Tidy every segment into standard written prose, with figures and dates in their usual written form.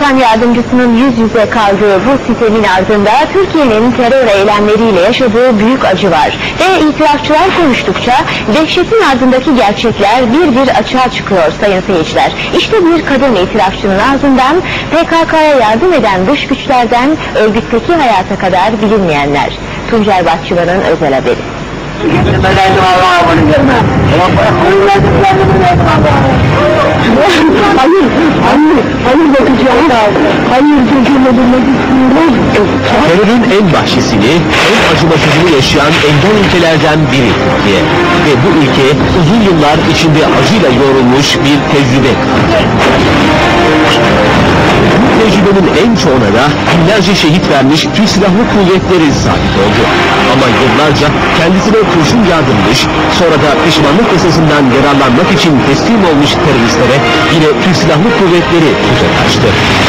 Bakan Yardımcısının yüz yüze kaldığı bu sistemin ardında Türkiye'nin terör eylemleriyle yaşadığı büyük acı var. Ve itirafçılar konuştukça dehşetin ardındaki gerçekler bir bir açığa çıkıyor sayın seyirciler. İşte bir kadın itirafçının ağzından PKK'ya yardım eden dış güçlerden örgütteki hayata kadar bilinmeyenler. Tuncel Bakçılar'ın özel haberi. Terörün en vahşisini, en acımasızını yaşayan ender ülkelerden biri Türkiye. Ve bu ülke uzun yıllar içinde acıyla yoğrulmuş bir tecrübe. Bu tecrübenin en çoğuna da binlerce şehit vermiş Türk Silahlı Kuvvetleri sahip oldu. Ama yıllarca kendisine kurşun yağdırmış, sonra da pişmanlık yasasından yararlanmak için teslim olmuş teröristlere yine Türk Silahlı Kuvvetleri tuzak açtı.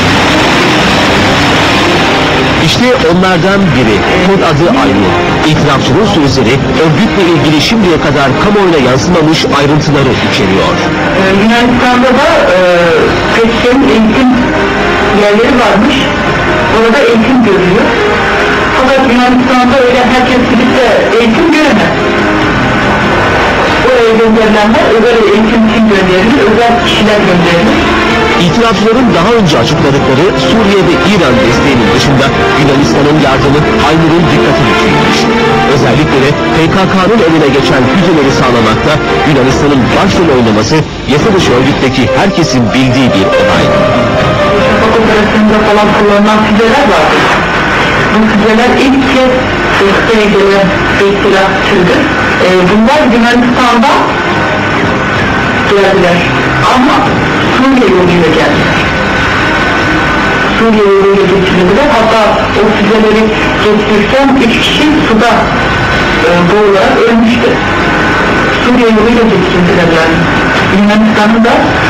İşte onlardan biri, kod adı Aynur. İtirafçının sözleri örgütle ilgili şimdiye kadar kamuoyuna yansımamış ayrıntıları içeriyor. Yunanistan'da da Peçke'nin eğitim yerleri varmış. Orada eğitim görülüyor. Fakat Yunanistan'da öyle herkes gidip de eğitim göremez. Oraya gönderilenler özel eğitim için gönderilir, özel kişiler gönderilir. İtirafçıların daha önce açıkladıkları Suriye ve İran desteğinin dışında Yunanistan'ın yardımı Aynur'un dikkatini çekmiş. Özellikle de PKK'nın önüne geçen füzeleri sağlamakta Yunanistan'ın başrol oynaması yasa dışı örgütteki herkesin bildiği bir olay. Şafak operasyonunda falan kullanılan füzeler vardır. Bu füzeler ilk kez desteğe gelen bir silah türüdür. Bunlar Yunanistan'da geldiler. Ama Suriye yoluyla geldiler. Suriye yoluyla getirildiler. Hatta o füzeleri getirirken 3 kişi suda boğularak ölmüştü. Suriye yoluyla getirildiler. Yunanistan'ın da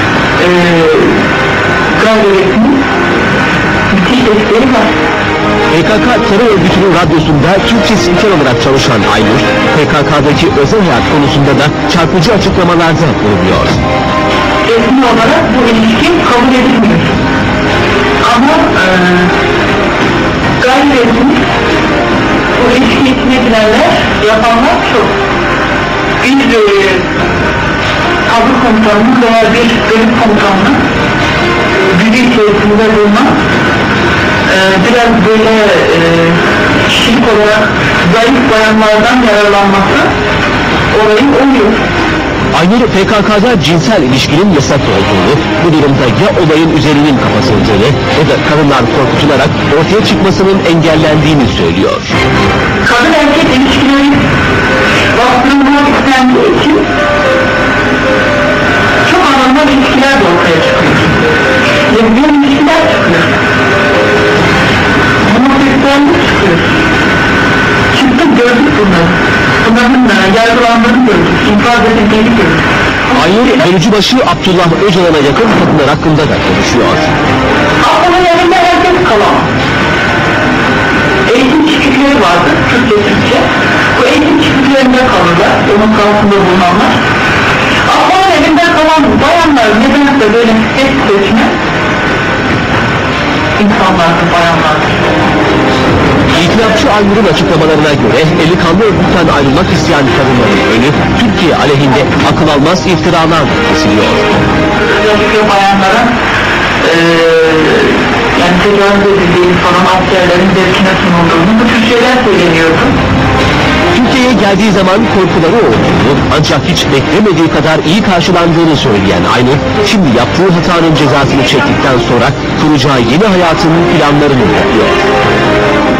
gayri resmi müthiş desteği var. PKK terör örgütünün radyosunda Türkçe spiker olarak çalışan Aynur, PKK'daki özel hayat konusunda da çarpıcı açıklamalarda bulunuyor. Resmi olarak bu ilişki kabul edilmiyor. Ama gayri resmi bu ilişki etmedilerler, yapanlar çok. Bir tabur komutanının veya bir bölük komutanının gücü içerisinde bulunan biraz böyle kişilik olarak zayıf bayanlardan yararlanması olayı oluyor. Aynur PKK'da cinsel ilişkinin yasak olduğunu, bu durumda ya olayın üzerinin kapatıldığını ya da kadınlar korkutularak ortaya çıkmasının engellendiğini söylüyor. Kadın erkek ilişkileri bastırılmak istendiği için çok anormal ilişkiler de ortaya çıkıyor. Lezbiyen ilişkiler çıkıyor. Homoseksüellik çıkıyor. Çıktık gördük bunları. Bunların yargılandığını gördük. İnfaz edildiğini gördük. Aynur, bölücübaşı Abdullah Öcalan'a yakın kadınlar hakkında da konuşuyor. Aslında yanında herkes kalamaz. Eğitim çıktıkları vardı, Türkçe. Bu eğitim çıktıklarında kalırlar, onun altında bulunanlar. Aslında evinde kalan bayanlar nedense böyle hep seçme insanlardır, bayanlardır. İtirafçı Aynur'un açıklamalarına göre eli kanlı örgütten ayrılmak isteyen kadınların önü Türkiye aleyhinde akıl almaz iftiralar kesiliyor. Özellikle bayanlara yani tecavüz edildiğini falan askerlerin zevkine sunulduğunu bu tür şeyler söyleniyordu. Türkiye'ye geldiği zaman korkuları olduğunu ancak hiç beklemediği kadar iyi karşılandığını söyleyen Aynur, şimdi yaptığı hatanın cezasını çektikten sonra kuracağı yeni hayatının planlarını yapıyor.